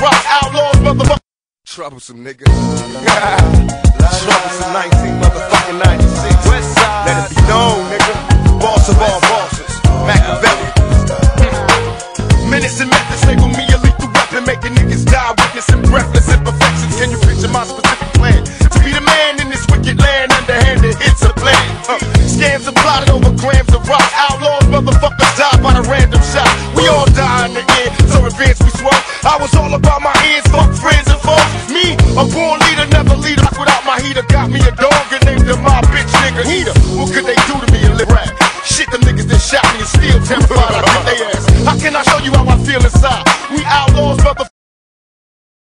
rock, outlaws, motherfucker. Troublesome, nigga. Troublesome 19, motherfucking 96. Westside. Let it be known, nigga. Boss of all bosses. Machiavelli. Minutes and methods label me a lethal weapon, making niggas die, witnessing breathless imperfections. Can you picture my specific plan? To be the man in this wicked land, underhanded hits a plan. Scams are plotted over grams of rock. Outlaws, motherfuckers die by the random shot. We all die in the end, so advance we swung. I was all about my ears, fuck friends and foes. Me, a born leader, never leader. Without my heater, got me a dog and named him my bitch nigga Heater.